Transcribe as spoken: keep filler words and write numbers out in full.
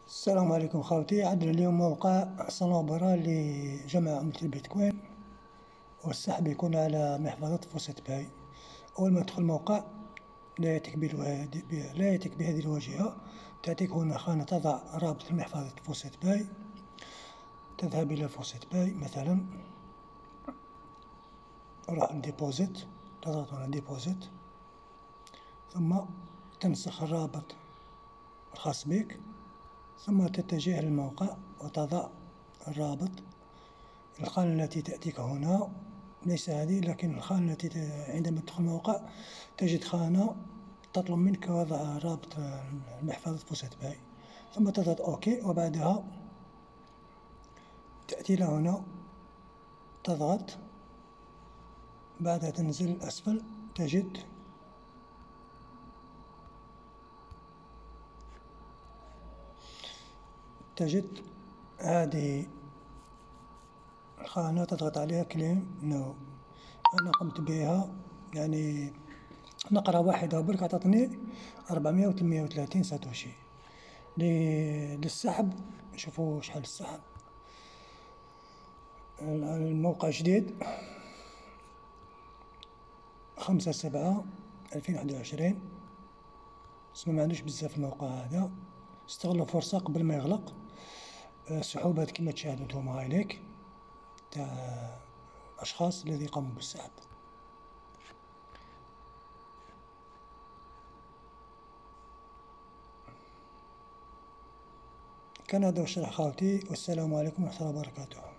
السلام عليكم خوتي. عندنا اليوم موقع صنوبرة لجمع عملة البيتكوين، والسحب يكون على محفظة فوسيت باي. أول ما تدخل الموقع لا يأتيك لا يأتيك بهذه الواجهة، تأتيك هنا خانة تضع رابط محفظة فوسيت باي. تذهب إلى فوسيت باي مثلا، روح ديبوزيت، تضغط على ديبوزيت، ثم تنسخ الرابط الخاص بك، ثم تتجه للموقع وتضع الرابط. الخانة التي تأتيك هنا ليس هذه، لكن الخانة التي عندما تدخل الموقع تجد خانة تطلب منك وضع رابط محفظة فوسيت باي، ثم تضغط أوكي، وبعدها تأتي لهنا تضغط. بعدها تنزل أسفل تجد تجد هذه الخانة، تضغط عليها كليم نو. أنا قمت بها، يعني نقرة واحدة وبرك عطتني أربعمية وثمانية وثلاثين ساتوشي. للسحب نشوفو شحال السحب. الموقع جديد، خمسة سبعة ألفين واحد وعشرين. بس ما عندوش بزاف الموقع هذا، استغلوا فرصة قبل ما يغلق. سحوبات كما تشاهدوا نتوما هايليك تاع أشخاص الذي قاموا بالسحب. كان هذا الشرح خوتي، والسلام عليكم ورحمة الله وبركاته.